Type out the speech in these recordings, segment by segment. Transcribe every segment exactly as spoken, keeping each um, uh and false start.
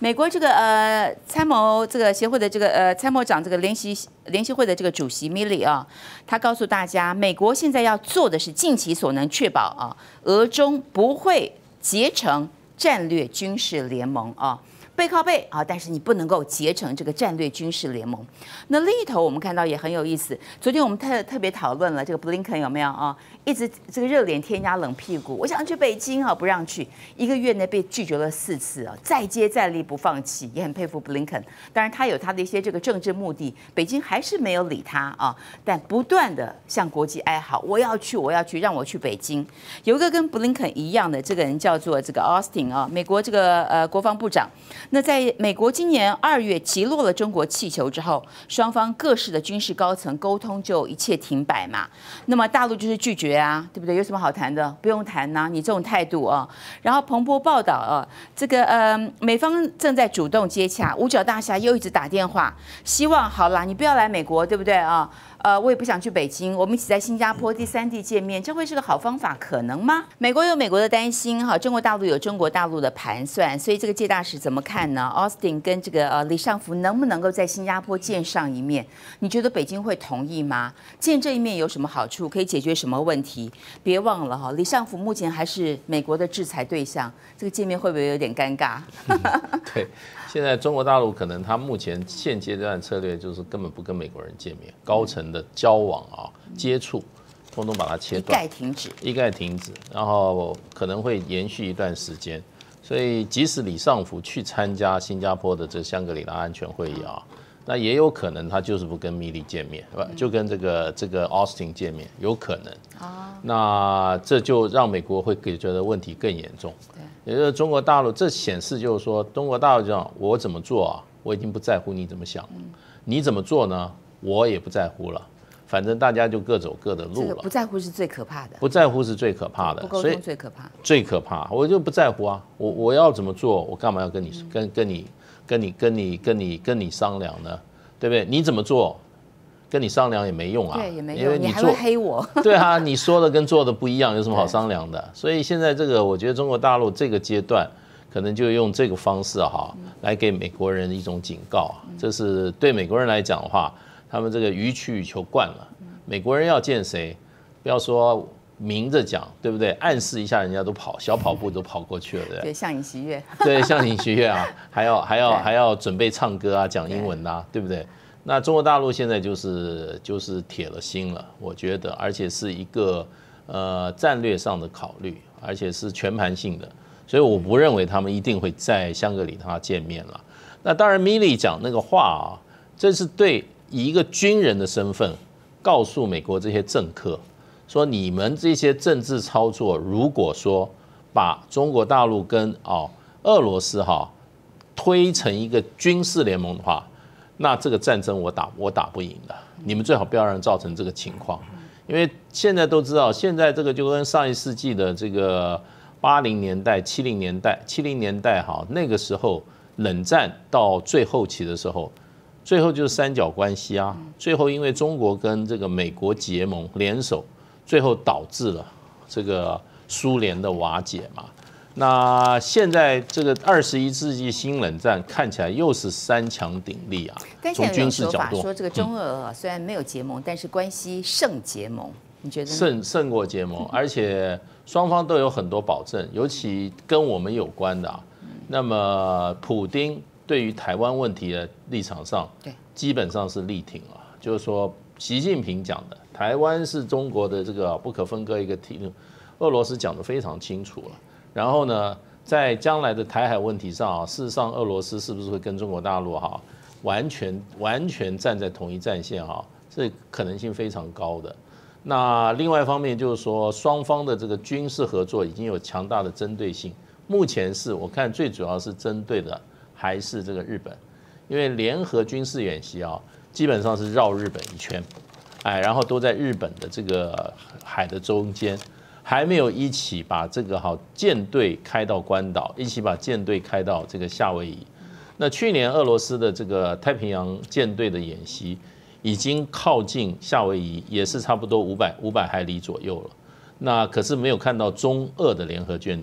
美国这个呃参谋这个协会的这个呃参谋长这个联席联席会的这个主席米利啊，他告诉大家，美国现在要做的是尽其所能确保啊，俄中不会结成战略军事联盟啊。背靠背啊，但是你不能够结成这个战略军事联盟。那另一头我们看到也很有意思，昨天我们特特别讨论了这个布林肯有没有啊，一直这个热脸贴人家冷屁股，我想去北京啊，不让去，一个月内被拒绝了四次啊，再接再厉不放弃，也很佩服布林肯。当然他有他的一些这个政治目的，北京还是没有理他啊，但不断的向国际哀嚎，我要去，我要去，让我去北京。有一个跟布林肯一样的这个人叫做这个 Austin 啊，美国这个呃国防部长。那在美国今年二月击落了中国气球之后，双方各式的军事高层沟通就一切停摆嘛。那么大陆就是拒绝啊，对不对？有什么好谈的？不用谈呐、啊，你这种态度啊。然后彭博报道啊，这个呃美方正在主动接洽，五角大厦又一直打电话，希望好啦，你不要来美国，对不对啊？呃，我也不想去北京，我们一起在新加坡第三地见面，这会是个好方法，可能吗？美国有美国的担心哈，中国大陆有中国大陆的盘算，所以这个介大使怎么看呢 ？Austin 跟这个呃李尚福能不能够在新加坡见上一面？你觉得北京会同意吗？见这一面有什么好处？可以解决什么问题？别忘了哈，李尚福目前还是美国的制裁对象，这个见面会不会有点尴尬？ 对。现在中国大陆可能他目前现阶段策略就是根本不跟美国人见面，高层的交往啊、接触，通通把它切断， 一概停止， 一概停止，然后可能会延续一段时间。所以即使李尚福去参加新加坡的这香格里拉安全会议啊，那也有可能他就是不跟米利见面，就跟这个这个 Austin 见面，有可能。那这就让美国会觉得问题更严重。也就是中国大陆，这显示就是说，中国大陆讲我怎么做啊，我已经不在乎你怎么想，你怎么做呢？我也不在乎了，反正大家就各走各的路了。 这个不在乎是最可怕的， 不在乎是最可怕的， 不沟通最可怕， 最可怕，我就不在乎啊，我我要怎么做，我干嘛要跟你跟跟你跟你跟你跟你跟你商量呢？对不对？你怎么做？跟你商量也没用啊， 对，也没用，你还会黑我。 对啊，你说的跟做的不一样，有什么好商量的？所以现在这个，我觉得中国大陆这个阶段，可能就用这个方式哈，来给美国人一种警告。这是对美国人来讲的话，他们这个予取予求惯了。美国人要见谁，不要说明着讲，对不对？暗示一下，人家都跑小跑步都跑过去了，对不对？ 对，向影喜悦。 对，向影喜悦啊，还要还要还要准备唱歌啊，讲英文啊，对不对？那中国大陆现在就是就是铁了心了，我觉得，而且是一个呃战略上的考虑，而且是全盘性的，所以我不认为他们一定会在香格里拉见面了。那当然，米利讲那个话啊，这是对以一个军人的身份告诉美国这些政客，说你们这些政治操作，如果说把中国大陆跟哦俄罗斯哈推成一个军事联盟的话，那这个战争我打我打不赢的，你们最好不要让造成这个情况，因为现在都知道，现在这个就跟上一世纪的这个八零年代、七零年代、七零年代哈，那个时候冷战到最后期的时候，最后就是三角关系啊，最后因为中国跟这个美国结盟联手，最后导致了这个苏联的瓦解嘛。那现在这个二十一世纪新冷战看起来又是三强鼎立啊。 但现在有说法说，这个中俄虽然没有结盟，但是关系胜结盟，你觉得呢？ 胜胜过结盟，而且双方都有很多保证，尤其跟我们有关的啊。那么普丁对于台湾问题的立场上，对，基本上是力挺了，就是说习近平讲的，台湾是中国的这个不可分割一个体，俄罗斯讲得非常清楚了。然后呢，在将来的台海问题上啊，事实上俄罗斯是不是会跟中国大陆哈完全完全站在同一战线哈，这可能性非常高的。那另外一方面就是说，双方的这个军事合作已经有强大的针对性。目前是我看最主要是针对的还是这个日本，因为联合军事演习啊，基本上是绕日本一圈，哎，然后都在日本的这个海的中间。还没有一起把这个好舰队开到关岛，一起把舰队开到这个夏威夷。那去年俄罗斯的这个太平洋舰队的演习已经靠近夏威夷，也是差不多五百五百海里左右了。那可是没有看到中俄的联合舰队，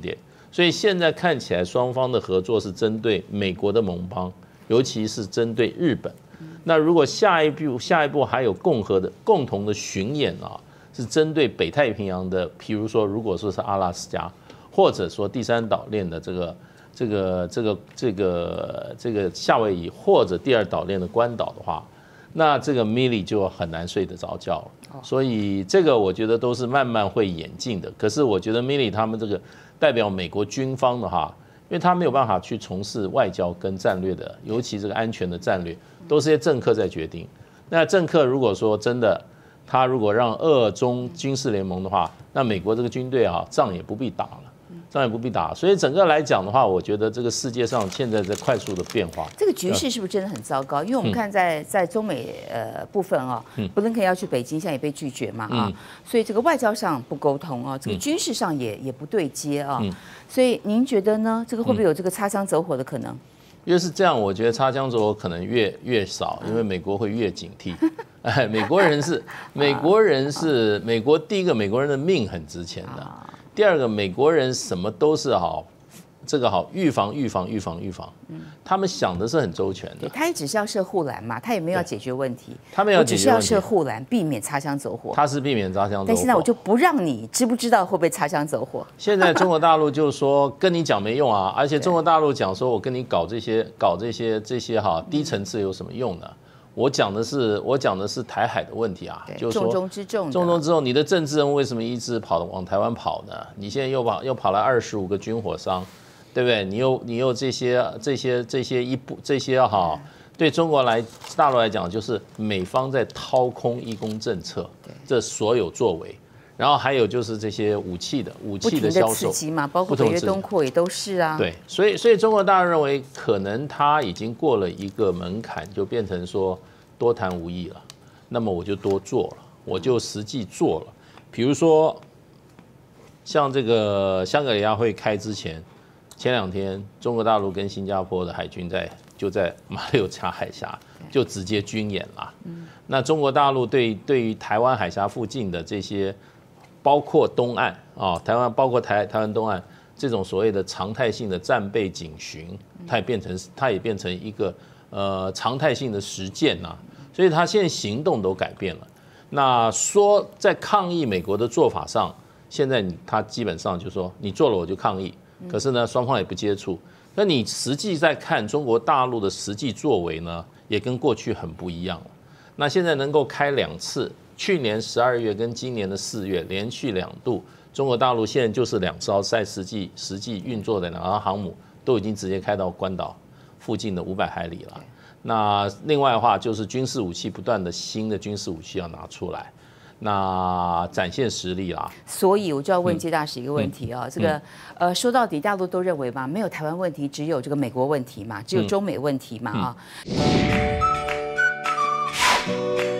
所以现在看起来双方的合作是针对美国的盟邦，尤其是针对日本。那如果下一步下一步还有共和的共同的巡演啊，是针对北太平洋的，譬如说如果说是阿拉斯加，或者说第三岛链的这个这个这个这个这个夏威夷，或者第二岛链的关岛的话，那这个 Milley 就很难睡得着觉了。所以这个我觉得都是慢慢会演进的。可是我觉得 Milley 他们这个代表美国军方的话，因为他没有办法去从事外交跟战略的，尤其这个安全的战略，都是些政客在决定。那政客如果说真的，他如果让俄中军事联盟的话，那美国这个军队啊，仗也不必打了。仗也不必打，所以整个来讲的话，我觉得这个世界上现在在快速的变化。 这个局势是不是真的很糟糕？因为我们看在在中美呃部分啊，布林肯要去北京，现在也被拒绝嘛啊，所以这个外交上不沟通啊，这个军事上也也不对接啊，所以您觉得呢？这个会不会有这个擦枪走火的可能？ 越是这样，我觉得擦枪走火可能越越少，因为美国会越警惕。哎，美国人是美国人是美国第一个，美国人的命很值钱的。第二个，美国人什么都是好，这个好预防、预防、预防、预防，他们想的是很周全的。 他也只是要设护栏嘛，他也没有要解决问题。 他没有解决问题， 只是要设护栏，避免擦枪走火。 他是避免擦枪走火。 但现在我就不让你知不知道会不会擦枪走火。 现在中国大陆就说跟你讲没用啊，而且中国大陆讲说我跟你搞这些、搞这些、这些哈低层次有什么用呢？我讲的是我讲的是台海的问题啊，就是说重中之重， 重中之重。你的政治人物为什么一直跑往台湾跑呢？你现在又跑又跑来二十五个军火商，对不对？你又你又这些这些这些一步这些哈，对中国来大陆来讲，就是美方在掏空一公政策，这所有作为。然后还有就是这些武器的武器的销售， 刺激嘛，包括北约东扩也都是啊。 对，所以所以中国大陆认为，可能他已经过了一个门槛，就变成说多谈无益了。那么我就多做了，我就实际做了。比如说，像这个香格里拉会开之前，前两天中国大陆跟新加坡的海军在就在马六甲海峡就直接军演了。那中国大陆对对于台湾海峡附近的这些。包括东岸啊，台湾包括台台湾东岸这种所谓的常态性的战备警巡，它也变成它也变成一个呃常态性的实践呐、啊，所以它现在行动都改变了。那说在抗议美国的做法上，现在你他基本上就说你做了我就抗议，可是呢双方也不接触。那你实际在看中国大陆的实际作为呢，也跟过去很不一样了。那现在能够开两次。去年十二月跟今年的四月连续两度，中国大陆现在就是两艘在实际实际运作的两艘航母都已经直接开到关岛附近的五百海里了。那另外的话就是军事武器不断的新的军事武器要拿出来，那展现实力啦。所以我就要问接大使一个问题啊，嗯、这个呃说到底大陆都认为嘛，没有台湾问题，只有这个美国问题嘛，只有中美问题嘛啊。嗯嗯